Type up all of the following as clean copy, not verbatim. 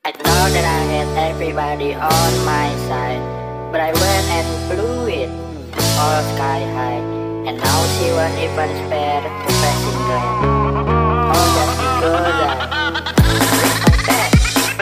I thought that I had everybody on my side, but I went and blew it all sky high. And now she won't even spare the passing glance. All just because I risked my best.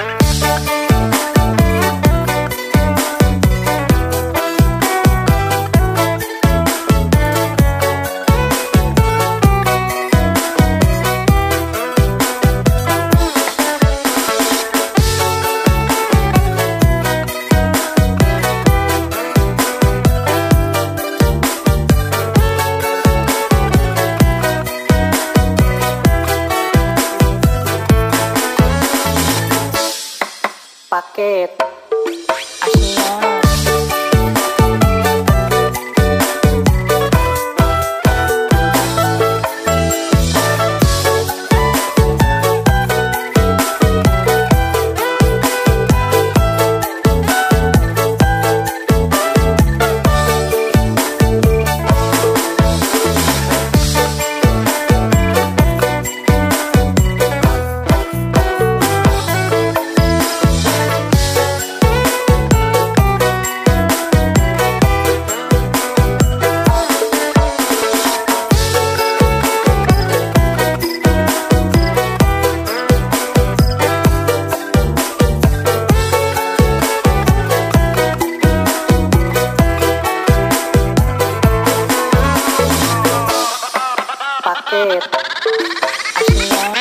Paket Asia. Paket Asia.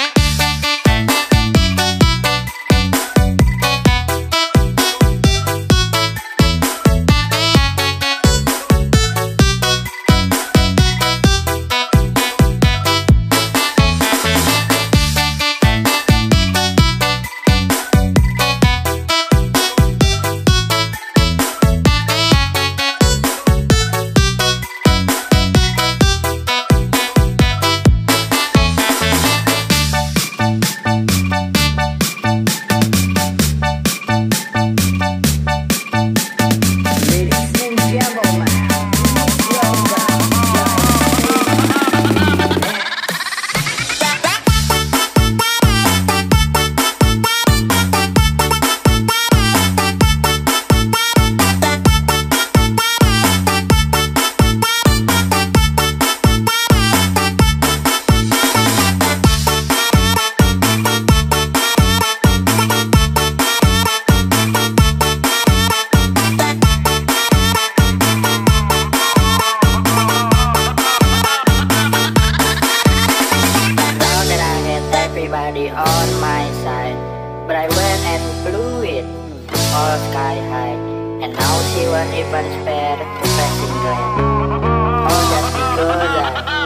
Everybody on my side, but I went and blew it all sky high. And now she won't even spare the passing glance. All just because I